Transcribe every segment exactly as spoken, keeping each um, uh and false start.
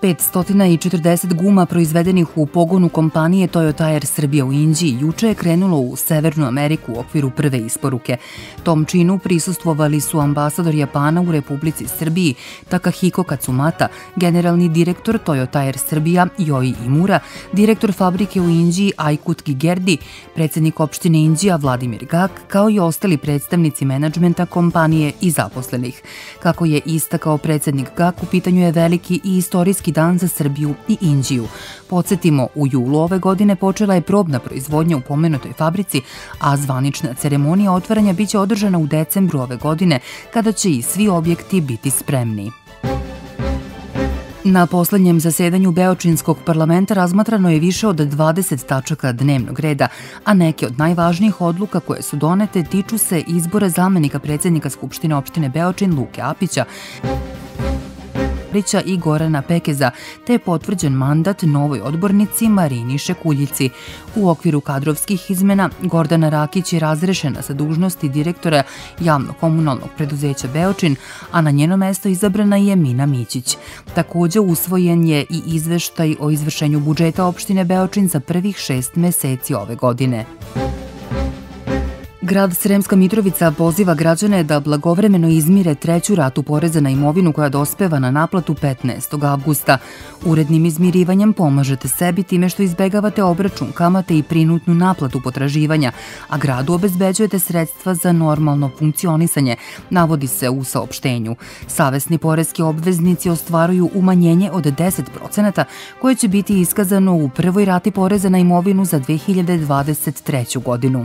petsto četrdeset guma proizvedenih u pogonu kompanije Toyota Air Srbija u Inđiji juče je krenulo u Severnu Ameriku u okviru prve isporuke. Tom činu prisustvovali su ambasador Japana u Republici Srbiji Takahiko Katsumata, generalni direktor Toyota Air Srbija Joi Imura, direktor fabrike u Inđiji Aikut Gigerdi, predsjednik opštine Inđija Vladimir Gak, kao i ostali predstavnici menadžmenta kompanije i zaposlenih. Kako je istakao predsjednik Gak, u pitanju je veliki i istorijski dan za Srbiju i Inđiju. Podsjetimo, u julu ove godine počela je probna proizvodnja u pomenutoj fabrici, a zvanična ceremonija otvaranja biće održana u decembru ove godine, kada će i svi objekti biti spremni. Na poslednjem zasedanju Beočinskog parlamenta razmatrano je više od dvadeset tačaka dnevnog reda, a neke od najvažnijih odluka koje su donete tiču se izbora zamenika predsjednika Skupštine opštine Beočin Luke Apića i Gorana Pekeza, te je potvrđen mandat novoj odbornici Marini Šekuljici. U okviru kadrovskih izmena Gordana Rakić je razrešena sa dužnosti direktora javno-komunalnog preduzeća Beočin, a na njeno mesto izabrana je Mina Mićić. Takođe usvojen je i izveštaj o izvršenju budžeta opštine Beočin za prvih šest meseci ove godine. Grad Sremska Mitrovica poziva građane da blagovremeno izmire treću ratu poreza na imovinu koja dospeva na naplatu petnaestog avgusta. Urednim izmirivanjem pomažete sebi time što izbegavate obračun kamate i prinutnu naplatu potraživanja, a gradu obezbeđujete sredstva za normalno funkcionisanje, navodi se u saopštenju. Savesni poreski obveznici ostvaruju umanjenje od deset procenata koje će biti iskazano u prvoj rati poreza na imovinu za dve hiljade dvadeset treću godinu.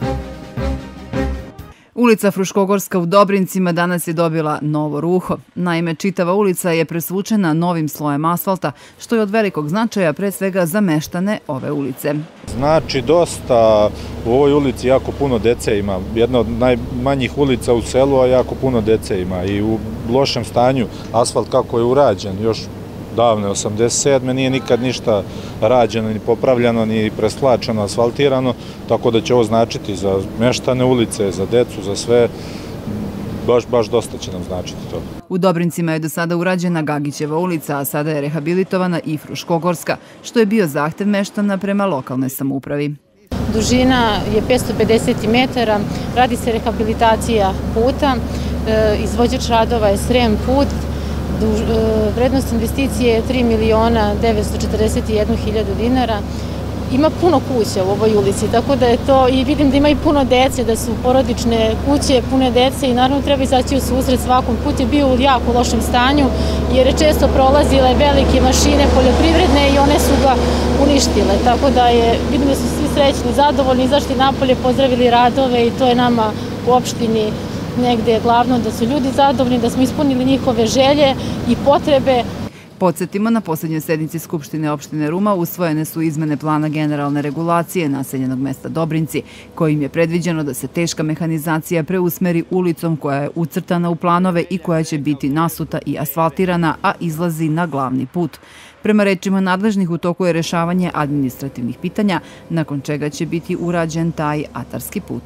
Ulica Fruškogorska u Dobrincima danas je dobila novo ruho. Naime, čitava ulica je presvučena novim slojem asfalta, što je od velikog značaja pre svega za meštane ove ulice. Znači dosta, u ovoj ulici jako puno dece ima, jedna od najmanjih ulica u selu, a jako puno dece ima i u lošem stanju asfalt kako je urađen, još davne osamdeset sedme nije nikad ništa rađeno, ni popravljeno, ni preslačeno, asfaltirano, tako da će ovo značiti za meštane ulice, za decu, za sve, baš, baš dosta će nam značiti to. U Dobrincima je do sada urađena Gagićeva ulica, a sada je rehabilitovana i Fruškogorska, što je bio zahtev meštana prema lokalnoj samoupravi. Dužina je petsto pedeset metara, radi se rehabilitacija puta, izvođač radova je Srem put, vrednost investicije je tri miliona devetsto četrdeset jednu hiljadu dinara. Ima puno kuća u ovoj ulici, tako da je to, i vidim da ima i puno dece, da su porodične kuće, pune dece i naravno treba izaći u susret svakom. Put je bio u jako lošem stanju jer je često prolazile velike mašine poljoprivredne i one su ga uništile, tako da je, vidim da su svi srećni, zadovoljni, izašli napolje, pozdravili radove i to je nama u opštini negde je glavno, da su ljudi zadovoljni, da smo ispunili njihove želje i potrebe. Podsjetimo, na posljednjoj sednici Skupštine opštine Ruma usvojene su izmene plana generalne regulacije naseljenog mesta Dobrinci, kojim je predviđeno da se teška mehanizacija preusmeri ulicom koja je ucrtana u planove i koja će biti nasuta i asfaltirana, a izlazi na glavni put. Prema rečima nadležnih, u toku je rešavanje administrativnih pitanja, nakon čega će biti urađen taj atarski put.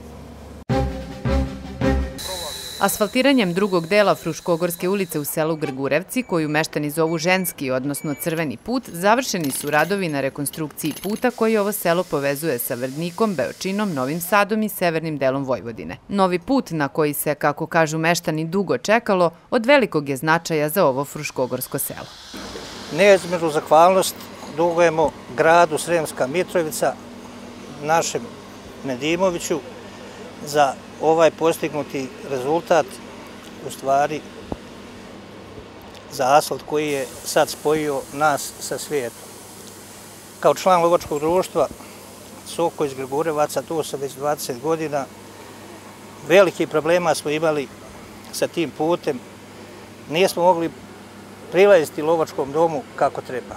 Asfaltiranjem drugog dela Fruškogorske ulice u selu Grgurevci, koju meštani zovu ženski, odnosno crveni put, završeni su radovi na rekonstrukciji puta koji ovo selo povezuje sa Vrdnikom, Beočinom, Novim Sadom i severnim delom Vojvodine. Novi put, na koji se, kako kažu meštani, dugo čekalo, od velikog je značaja za ovo Fruškogorsko selo. Neizmernu zahvalnost dugujemo gradu Sremska Mitrovica, našem Nedimoviću, za ovaj postignuti rezultat, u stvari za asfalt koji je sad spojio nas sa svijetom. Kao član lovačkog društva Soko iz Grgurevaca, tu sam već dvadeset godina, veliki problema smo imali sa tim putem, nismo mogli prilaziti lovačkom domu kako treba.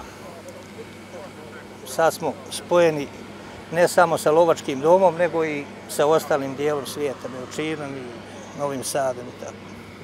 Sad smo spojeni ne samo sa lovačkim domom, nego i sa ostalim dijelom svijeta, Beočinom i Novim Sadom i tako.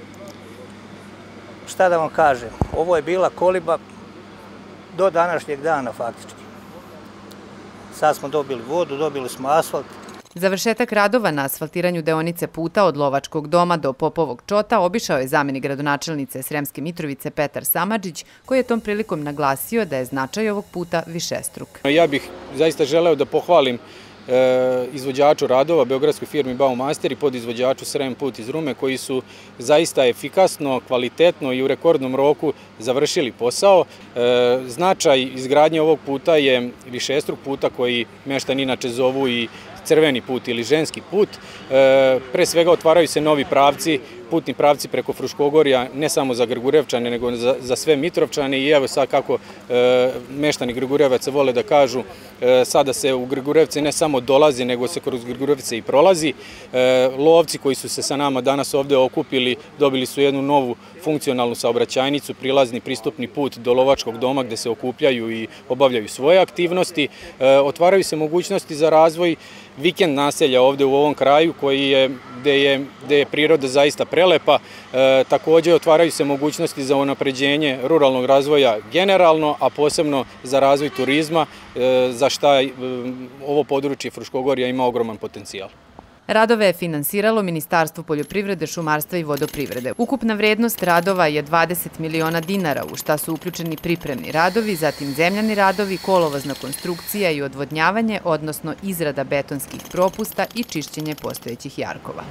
Šta da vam kažem, ovo je bila koliba do današnjeg dana faktički. Sad smo dobili vodu, dobili smo asfalt, Završetak radova na asfaltiranju deonice puta od Lovačkog doma do Popovog čota obišao je zamenik gradonačelnice Sremske Mitrovice Petar Samardžić, koji je tom prilikom naglasio da je značaj ovog puta višestruk. Ja bih zaista želeo da pohvalim izvođaču radova, beogradskoj firmi Baumaster i podizvođaču Srem put iz Rume, koji su zaista efikasno, kvalitetno i u rekordnom roku završili posao. Značaj izgradnje ovog puta je višestruk puta koji meštani inače zovu i crveni put ili ženski put. Pre svega otvaraju se novi pravci, putni pravci preko Fruškogorja, ne samo za Grgurevčane, nego za, za sve Mitrovčane i evo sad kako e, meštani Grgurevaca vole da kažu, e, sada se u Grgurevce ne samo dolazi, nego se kroz Grgurevce i prolazi. E, lovci koji su se sa nama danas ovde okupili, dobili su jednu novu funkcionalnu saobraćajnicu, prilazni pristupni put do Lovačkog doma gde se okupljaju i obavljaju svoje aktivnosti. E, otvaraju se mogućnosti za razvoj vikend naselja ovde u ovom kraju koji je, gde je, gde je priroda zaista prelepa. E, takođe otvaraju se mogućnosti za unapređenje ruralnog razvoja generalno, a posebno za razvoj turizma, e, za šta e, ovo područje Fruškogorja ima ogroman potencijal. Radove je finansiralo Ministarstvo poljoprivrede, šumarstva i vodoprivrede. Ukupna vrednost radova je dvadeset miliona dinara, u šta su uključeni pripremni radovi, zatim zemljani radovi, kolovozna konstrukcija i odvodnjavanje, odnosno izrada betonskih propusta i čišćenje postojećih jarkova.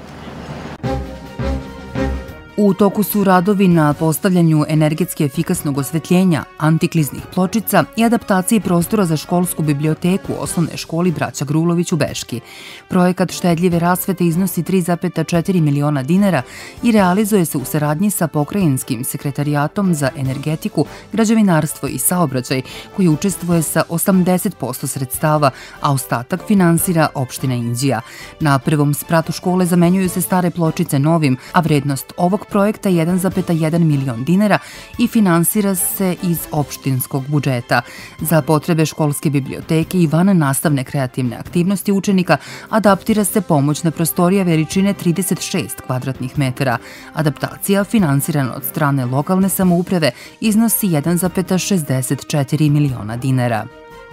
U toku su radovi na postavljanju energetski efikasnog osvetljenja, antikliznih pločica i adaptaciji prostora za školsku biblioteku u osnovne školi Braća Grulović u Beški. Projekat štedljive rasvete iznosi tri zarez četiri miliona dinara i realizuje se u saradnji sa Pokrajinskim sekretarijatom za energetiku, građevinarstvo i saobraćaj, koji učestvuje sa osamdeset posto sredstava, a ostatak finansira opština Inđija. Na prvom spratu škole zamenjuju se stare pločice novim, a vrednost ovog projekta je jedan zarez jedan milion dinara i finansira se iz opštinskog budžeta. Za potrebe školske biblioteke i van nastavne kreativne aktivnosti učenika adaptira se pomoćna prostorija veličine trideset šest kvadratnih metara. Adaptacija, finansirana od strane lokalne samouprave, iznosi jedan zarez šezdeset četiri miliona dinara.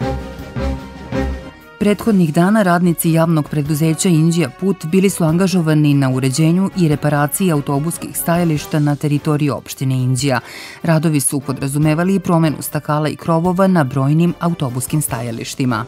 Prethodnih dana radnici javnog preduzeća Inđija Put bili su angažovani na uređenju i reparaciji autobuskih stajališta na teritoriji opštine Inđija. Radovi su podrazumevali i promenu stakala i krovova na brojnim autobuskim stajalištima.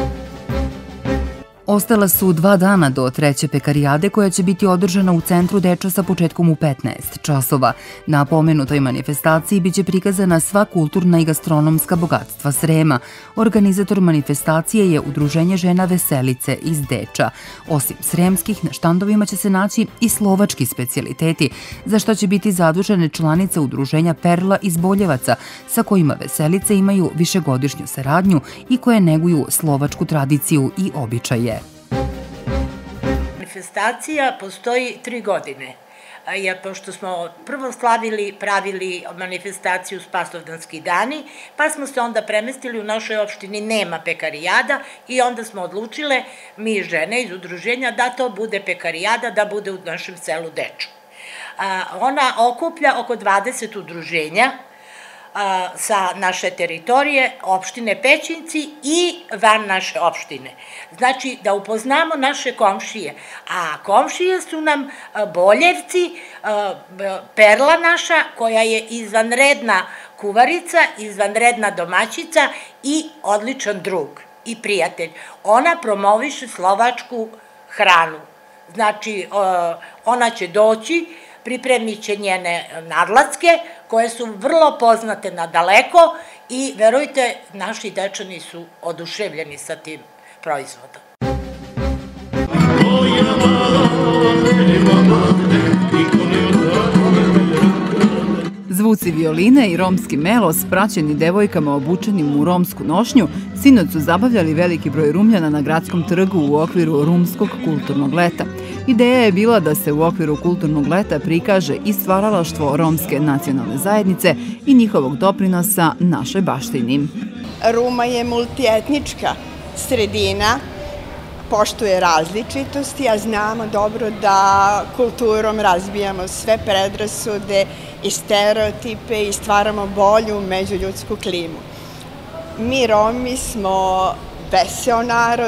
Ostala su dva dana do treće pekarijade koja će biti održana u centru Deča sa početkom u petnaest časova. Na pomenutoj manifestaciji biće prikazana sva kulturna i gastronomska bogatstva Srema. Organizator manifestacije je Udruženje žena Veselice iz Deča. Osim sremskih, na štandovima će se naći i slovački specijaliteti, za što će biti zadužene članice Udruženja Perla iz Boljevaca, sa kojima Veselice imaju višegodišnju saradnju i koje neguju slovačku tradiciju i običaje. Manifestacija postoji tri godine. Ja, pošto smo prvo slavili, pravili manifestaciju Spasovdanski dani, pa smo se onda premestili, u našoj opštini nema pekarijada i onda smo odlučile, mi žene iz udruženja, da to bude pekarijada, da bude u našem selu Deču. Ona okuplja oko dvadeset udruženja sa naše teritorije, opštine Pećinci i van naše opštine. Znači, da upoznamo naše komšije. A komšije su nam Boljevci, Perla naša, koja je izvanredna kuvarica, izvanredna domaćica i odličan drug i prijatelj. Ona promoviše slovačku hranu. Znači, ona će doći, pripremit će njene nadlacke, koje su vrlo poznate na daleko i, verujte, naši Dečani su oduševljeni sa tim proizvodom. Zvuci violine i romski melos, praćeni devojkama obučenim u romsku nošnju, sinoć su zabavljali veliki broj Rumljana na gradskom trgu u okviru Rumskog kulturnog leta. Ideja je bila da se u okviru kulturnog leta prikaže i stvaralaštvo romske nacionalne zajednice i njihovog doprinosa našoj baštini. Ruma je multietnička sredina, poštuje različitosti, a znamo dobro da kulturom razbijamo sve predrasude i stereotipe i stvaramo bolju međuljudsku klimu. Mi Romi smo veseo narod,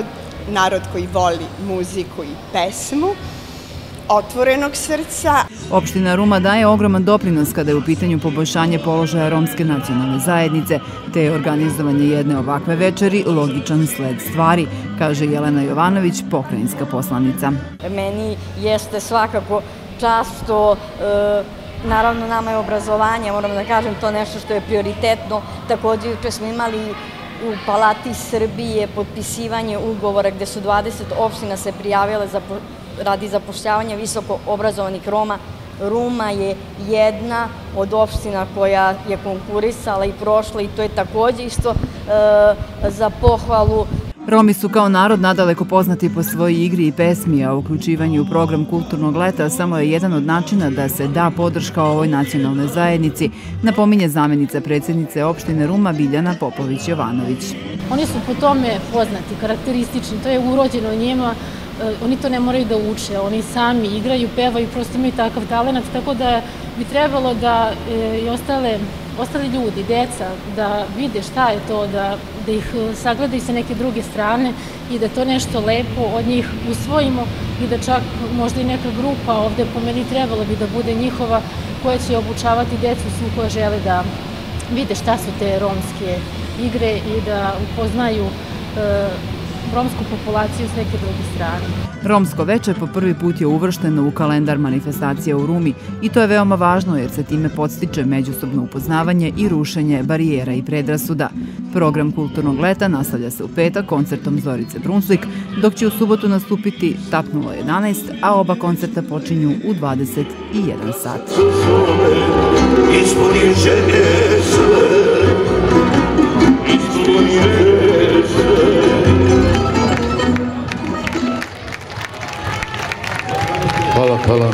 narod koji voli muziku i pesmu, otvorenog srca. Opština Ruma daje ogroman doprinos kada je u pitanju poboljšanje položaja romske nacionalne zajednice, te je organizovanje jedne ovakve večeri logičan sled stvari, kaže Jelena Jovanović, pokrajinska poslanica. Meni jeste svakako čast što, naravno nama je obrazovanje, moram da kažem, to nešto što je prioritetno. Također juče smo imali u Palati Srbije potpisivanje ugovora gde su dvadeset opština se prijavile za radi zapošljavanja visoko obrazovanih Roma. Ruma je jedna od opština koja je konkurisala i prošla i to je također isto za pohvalu. Romi su kao narod nadaleko poznati po svojoj igri i pesmi, a uključivanje u program kulturnog leta samo je jedan od načina da se da podrška ovoj nacionalnoj zajednici, napominje zamjenica predsjednice opštine Ruma Biljana Popović-Jovanović. Oni su po tome poznati, karakteristični, to je urođeno njima. Oni to ne moraju da uče, oni sami igraju, pevaju, prosto imaju takav talenat, tako da bi trebalo da i ostali ljudi, deca, da vide šta je to, da ih sagledaju sa neke druge strane i da to nešto lepo od njih usvojimo i da čak možda i neka grupa ovde po meni trebalo bi da bude njihova koja će obučavati decu svu koja žele da vide šta su te romske igre i da upoznaju romsku populaciju s neke druge strane. Romsko veče po prvi put je uvršteno u kalendar manifestacija u Rumi i to je veoma važno jer se time podstiče međusobno upoznavanje i rušenje barijera i predrasuda. Program kulturnog leta nastavlja se u petak koncertom Zorice Brunsvik, dok će u subotu nastupiti Tap nula jedanaest, a oba koncerta počinju u dvadeset jedan sat. Hvala, hvala.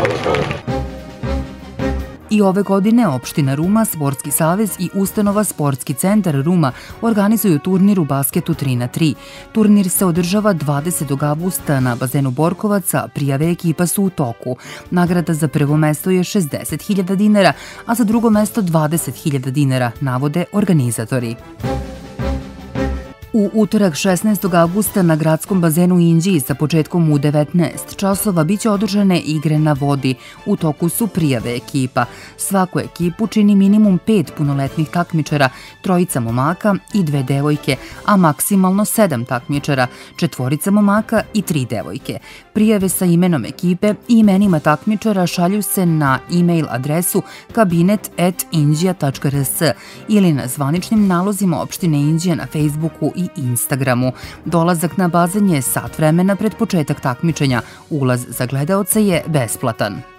I ove godine opština Ruma, Sportski savez i ustanova Sportski centar Ruma organizuju turnir u basketu tri na tri. Turnir se održava dvadesetog avgusta na bazenu Borkovaca, prijave ekipa su u toku. Nagrada za prvo mesto je šezdeset hiljada dinara, a za drugo mesto dvadeset hiljada dinara, navode organizatori. U utorak šesnaestog avgusta na gradskom bazenu Inđiji sa početkom u devetnaest časova biće održane igre na vodi. U toku su prijave ekipa. Svaku ekipu čini minimum pet punoletnih takmičara, trojica momaka i dve devojke, a maksimalno sedam takmičara, četvorica momaka i tri devojke. Prijave sa imenom ekipe i imenima takmičara šalju se na e-mail adresu kabinet at inđija tačka rs ili na zvaničnim nalozima opštine Inđija na Facebooku i Instagramu. Dolazak na bazen je sat vremena pred početak takmičenja. Ulaz za gledaoce je besplatan.